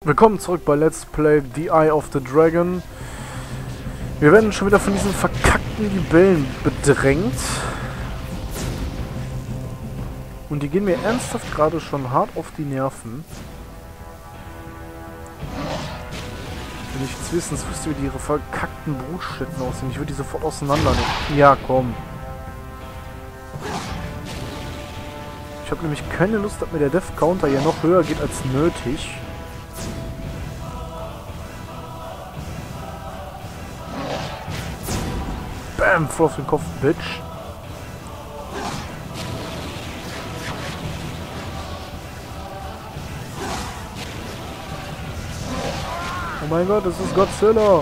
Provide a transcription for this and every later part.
Willkommen zurück bei Let's Play The Eye of the Dragon. Wir werden schon wieder von diesen verkackten Libellen bedrängt. Und die gehen mir ernsthaft gerade schon hart auf die Nerven. Wenn ich jetzt wüsste, wie ihre verkackten Brutstätten aussehen. Ich würde die sofort auseinandernehmen. Ja, komm. Ich habe nämlich keine Lust, dass mir der Death Counter ja noch höher geht als nötig. Bam, voll auf den Kopf, Bitch. Oh mein Gott, das ist Godzilla.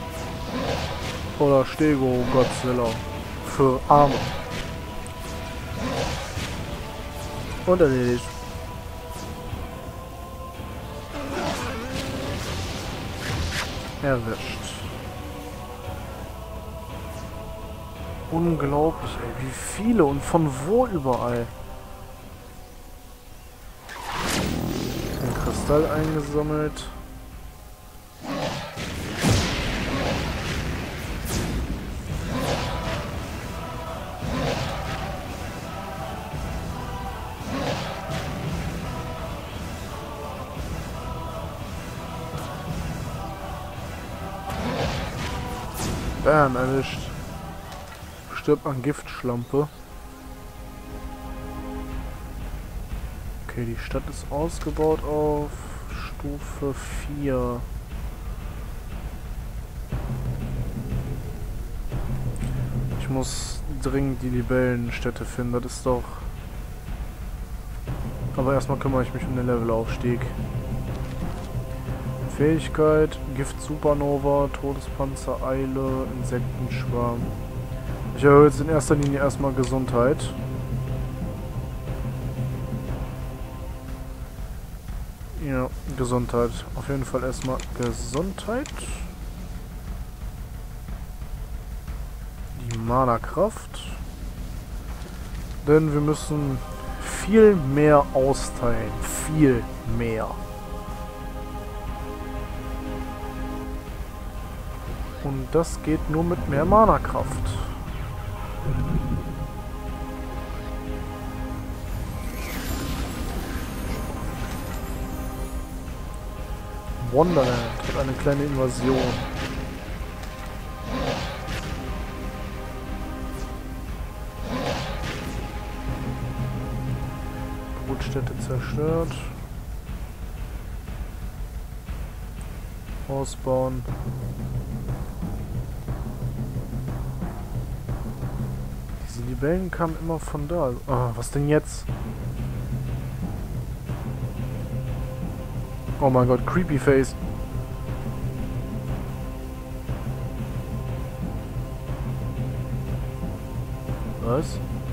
Oder Stego Godzilla. Für Arme. Und erledigt. Erwischt. Unglaublich, ey. Wie viele und von wo überall. Ein Kristall eingesammelt. Bam, erwischt. Stirbt an Giftschlampe. Okay, die Stadt ist ausgebaut auf Stufe 4. Ich muss dringend die Libellenstätte finden, das ist doch... Aber erstmal kümmere ich mich um den Levelaufstieg. Fähigkeit, Gift Supernova, Todespanzer, Eile, Insektenschwarm. Ich erhöhe jetzt in erster Linie erstmal Gesundheit. Ja, Gesundheit. Auf jeden Fall erstmal Gesundheit. Die Mana-Kraft. Denn wir müssen viel mehr austeilen. Viel mehr. Und das geht nur mit mehr Mana-Kraft. Wonderland hat eine kleine Invasion. Brutstätte zerstört. Ausbauen. Diese Libellen kamen immer von da. Ah, was denn jetzt? Oh mein Gott, Creepy Face. Was?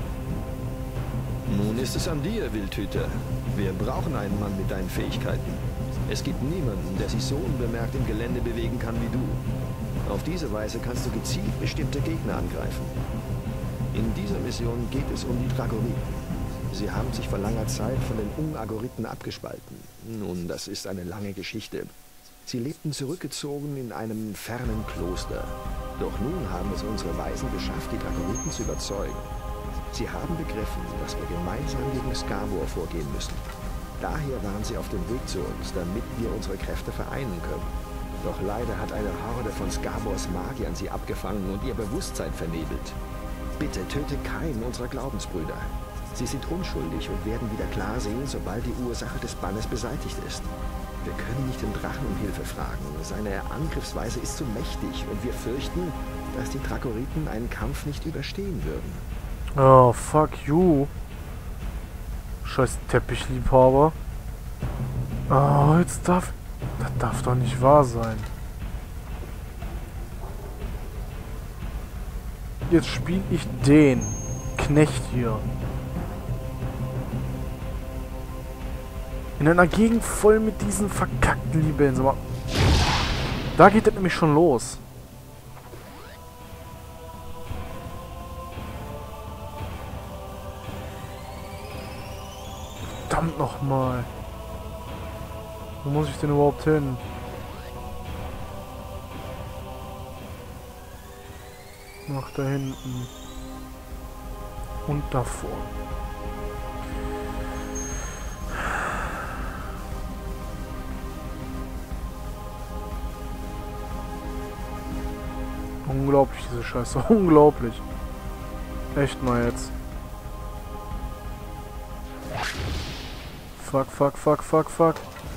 Nun ist es an dir, Wildhüter. Wir brauchen einen Mann mit deinen Fähigkeiten. Es gibt niemanden, der sich so unbemerkt im Gelände bewegen kann wie du. Auf diese Weise kannst du gezielt bestimmte Gegner angreifen. In dieser Mission geht es um die Dragoriten. Sie haben sich vor langer Zeit von den Ungagoriten abgespalten. Nun, das ist eine lange Geschichte. Sie lebten zurückgezogen in einem fernen Kloster. Doch nun haben es unsere Weisen geschafft, die Dragoriten zu überzeugen. Sie haben begriffen, dass wir gemeinsam gegen Skarbor vorgehen müssen. Daher waren sie auf dem Weg zu uns, damit wir unsere Kräfte vereinen können. Doch leider hat eine Horde von Skarbors Magiern sie abgefangen und ihr Bewusstsein vernebelt. Bitte töte keinen unserer Glaubensbrüder. Sie sind unschuldig und werden wieder klar sehen, sobald die Ursache des Bannes beseitigt ist. Wir können nicht den Drachen um Hilfe fragen. Seine Angriffsweise ist zu mächtig und wir fürchten, dass die Dragoriten einen Kampf nicht überstehen würden. Oh, fuck you. Scheiß Teppichliebhaber. Oh, jetzt darf... Das darf doch nicht wahr sein. Jetzt spiele ich den Knecht hier. In einer Gegend voll mit diesen verkackten Libellen. Sag mal, da geht das nämlich schon los. Verdammt nochmal. Wo muss ich denn überhaupt hin? Nach da hinten. Und davor. Unglaublich, diese Scheiße. Unglaublich. Echt mal jetzt. Fuck, fuck, fuck, fuck, fuck.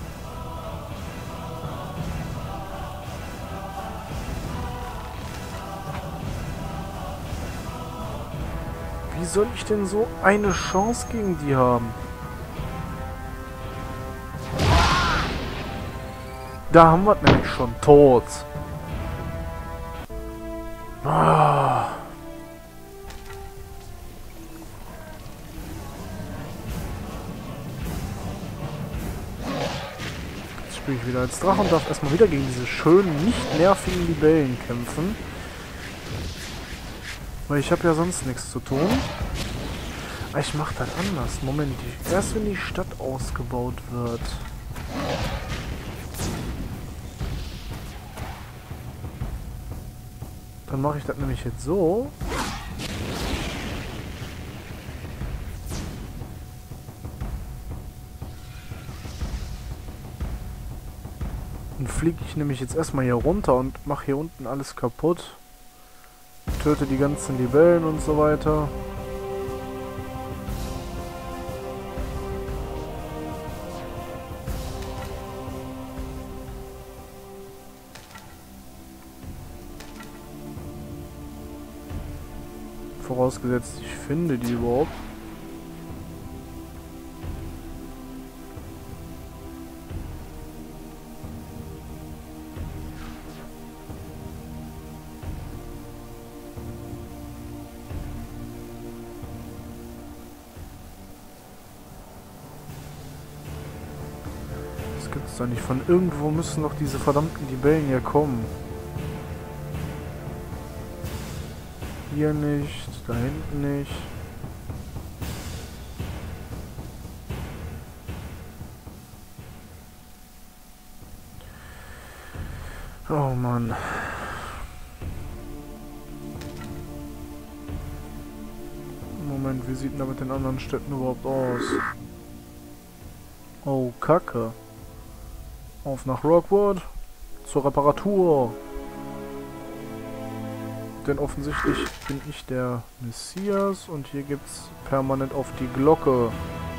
Wie soll ich denn so eine Chance gegen die haben? Da haben wir es nämlich schon tot. Ah. Jetzt spiele ich wieder als Drache und darf erstmal wieder gegen diese schönen, nicht nervigen Libellen kämpfen. Weil ich habe ja sonst nichts zu tun. Aber ich mache das anders. Moment, erst wenn die Stadt ausgebaut wird. Dann mache ich das nämlich jetzt so. Dann fliege ich nämlich jetzt erstmal hier runter und mache hier unten alles kaputt. Töte die ganzen Libellen und so weiter. Vorausgesetzt, ich finde die überhaupt. Das gibt's doch nicht. Von irgendwo müssen doch diese verdammten Libellen hier kommen. Hier nicht, da hinten nicht. Oh Mann. Moment, wie sieht denn da mit den anderen Städten überhaupt aus? Oh, Kacke. Auf nach Rockwood. Zur Reparatur. Denn offensichtlich bin ich der Messias und hier gibt's permanent auf die Glocke.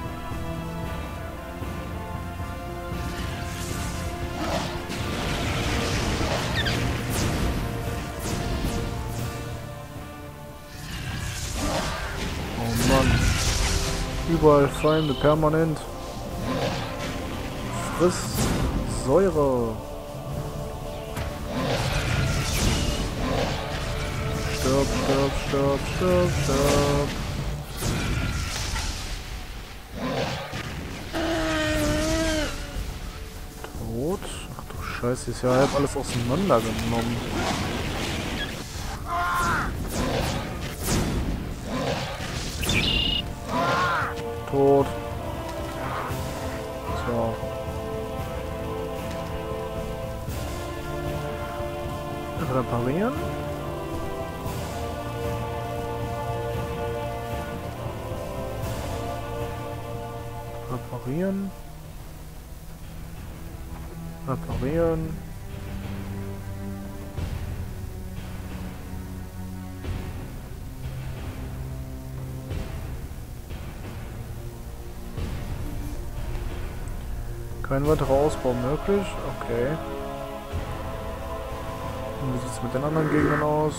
Oh Mann. Überall Feinde, permanent. Friss Säure. Stirb, stirb, stirb, stirb, stirb. Tot? Ach du Scheiße, ist ja halb alles auseinandergenommen. Tot. So. Reparieren. Reparieren. Reparieren. Kein weiterer Ausbau möglich. Okay. Und wie sieht es mit den anderen Gegnern aus?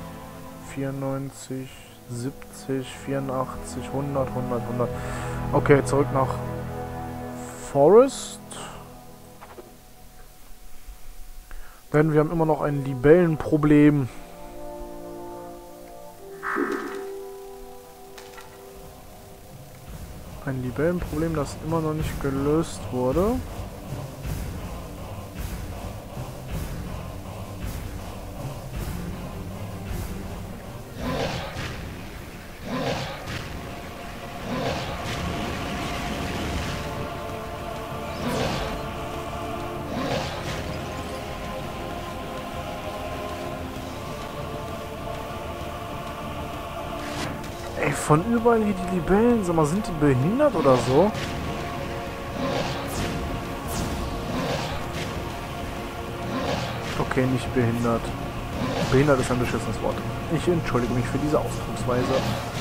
94, 70, 84, 100, 100, 100. Okay, zurück nach Forest. Denn wir haben immer noch ein Libellenproblem. Ein Libellenproblem, das immer noch nicht gelöst wurde. von überall hier die Libellen. Sag mal, sind die behindert oder so? Okay, nicht behindert. Behindert ist ein beschissenes Wort. Ich entschuldige mich für diese Ausdrucksweise.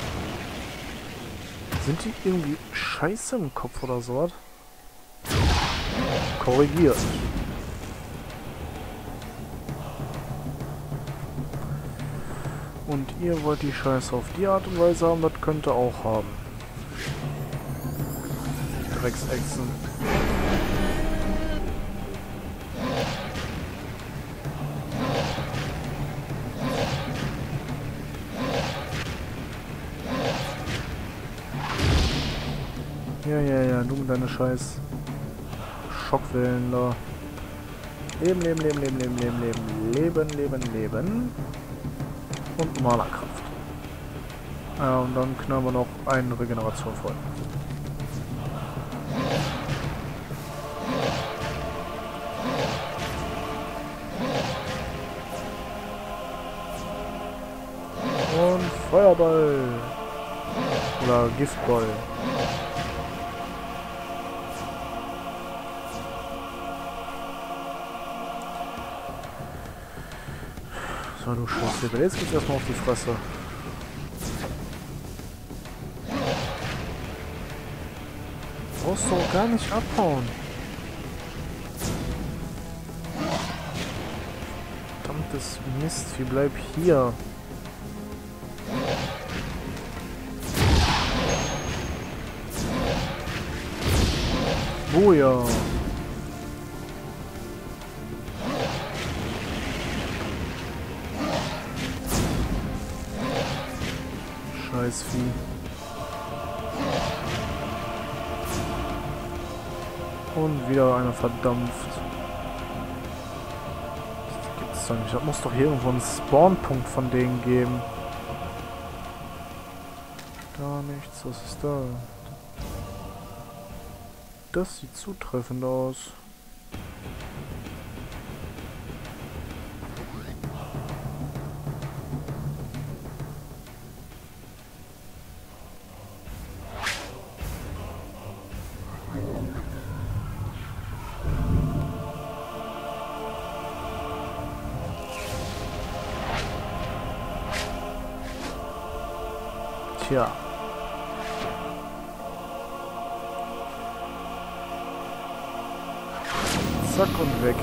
Sind die irgendwie scheiße im Kopf oder so? Korrigiert. Und ihr wollt die Scheiße auf die Art und Weise haben, das könnt ihr auch haben. Drecksechsen. Ja, du mit deiner scheiß Schockwellen da. Leben. Und Malerkraft. Ja, und dann knallen wir noch eine Regeneration voll. Und Feuerball. Oder Giftball. So, du Scheiße. Jetzt geht's erstmal auf die Fresse. Brauchst du auch gar nicht abhauen. Verdammtes Mistvieh, bleib hier. Boja. Scheißvieh. Und wieder einer verdampft. Das gibt's doch nicht. Das muss doch hier irgendwo einen Spawnpunkt von denen geben. Da nichts. Was ist da? Das sieht zutreffend aus. Tja. Zack und weg.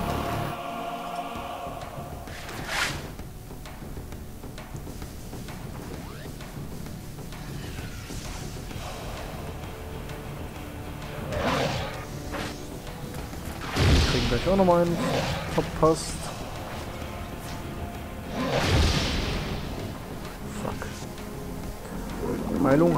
Wir kriegen gleich auch nochmal einen verpasst. Heilung.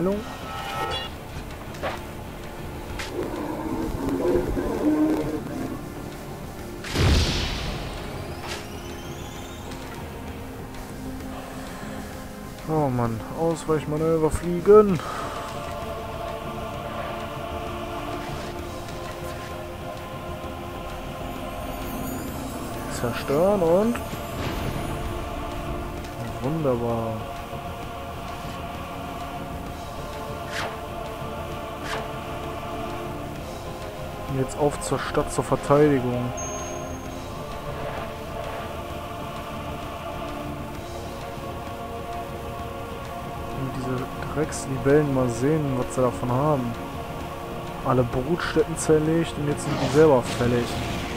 Oh Mann, Ausweichmanöver fliegen. Zerstören und... Wunderbar. Jetzt auf zur Stadt zur Verteidigung. Und diese Dreckslibellen mal sehen, was sie davon haben. Alle Brutstätten zerlegt und jetzt sind die selber fällig.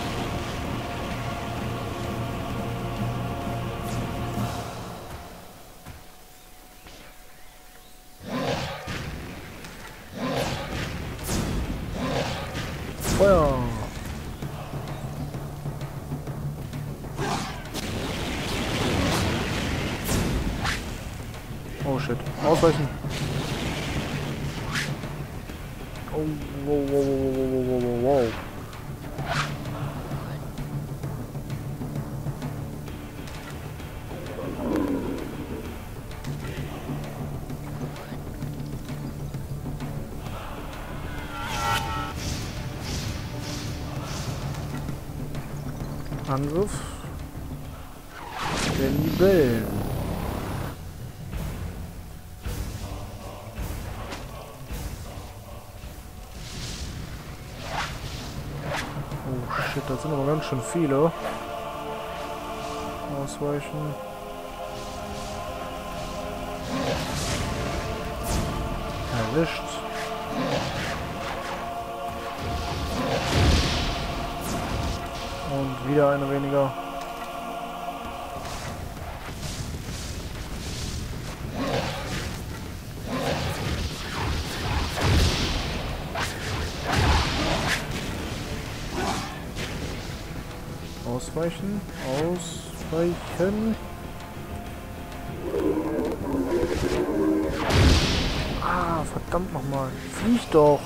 Feuer! Oh shit. Ausweichen! Oh, wow. Angriff der Libellen. Oh shit, das sind aber ganz schön viele. Ausweichen. Erwischt. Und wieder eine weniger. Ausweichen, ausweichen. Ah, verdammt nochmal. Flieg doch.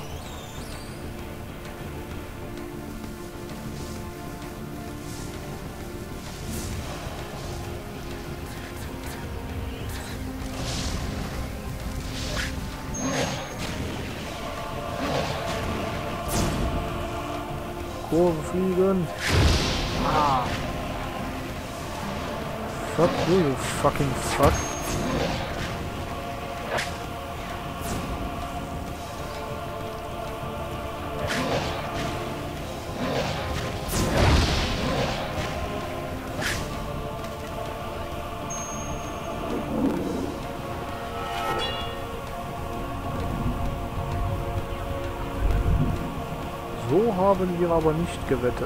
Kurve fliegen. Ah. Fuck you fucking fuck. So haben wir aber nicht gewettet.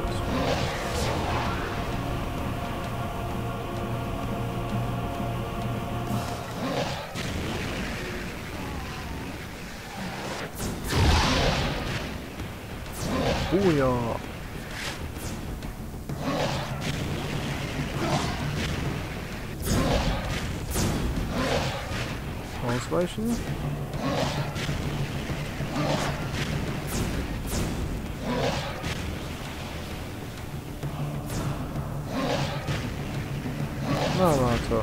Oh ja. Ausweichen. Na, warte.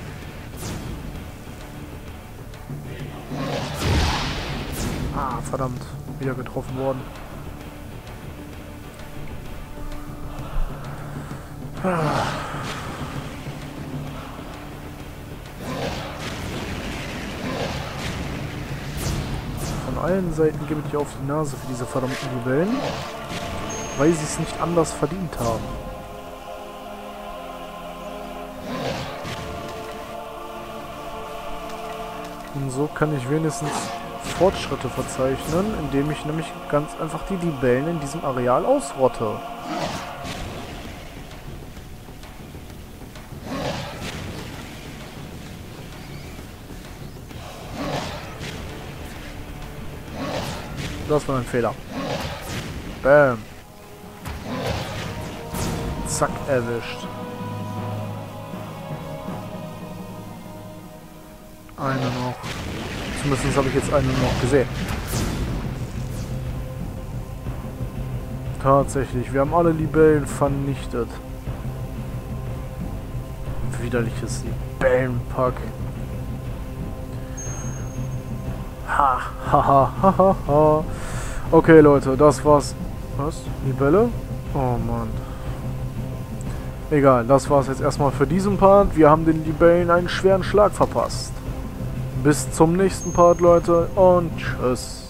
Ah, verdammt. Wieder getroffen worden. Ah. Von allen Seiten gebe ich auf die Nase für diese verdammten Libellen, weil sie es nicht anders verdient haben. Und so kann ich wenigstens Fortschritte verzeichnen, indem ich nämlich ganz einfach die Libellen in diesem Areal ausrotte. Das war ein Fehler. Bam. Zack, erwischt. Eine noch. Zumindest habe ich jetzt eine noch gesehen. Tatsächlich, wir haben alle Libellen vernichtet. Widerliches Libellenpack. Ha, ha, ha, ha, ha, ha. Okay, Leute, das war's. Was? Libelle? Oh, Mann. Egal, das war's jetzt erstmal für diesen Part. Wir haben den Libellen einen schweren Schlag verpasst. Bis zum nächsten Part, Leute, und tschüss.